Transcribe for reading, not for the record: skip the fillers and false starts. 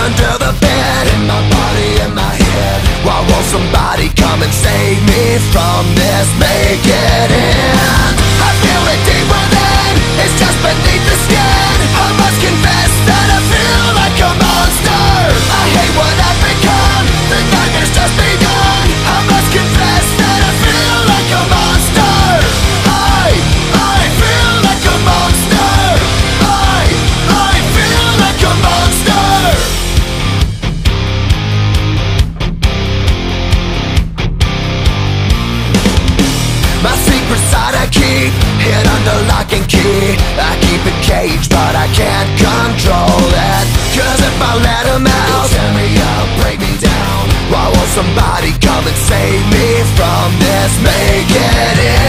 under the bed, in my body, in my head. Why won't somebody come and save me from this? Make it end. I feel it deep within, it's just beneath the skin. I must confess that I feel like a monster. I hate what I've become, the nightmare's just begun. I must confess that I feel like a monster. I feel like a monster. I feel like a monster. My secret side I keep hid under lock and key. I keep it caged but I can't control it. Cause if I let him out, he'll tear me up, break me down. Why won't somebody come and save me from this? Make it end.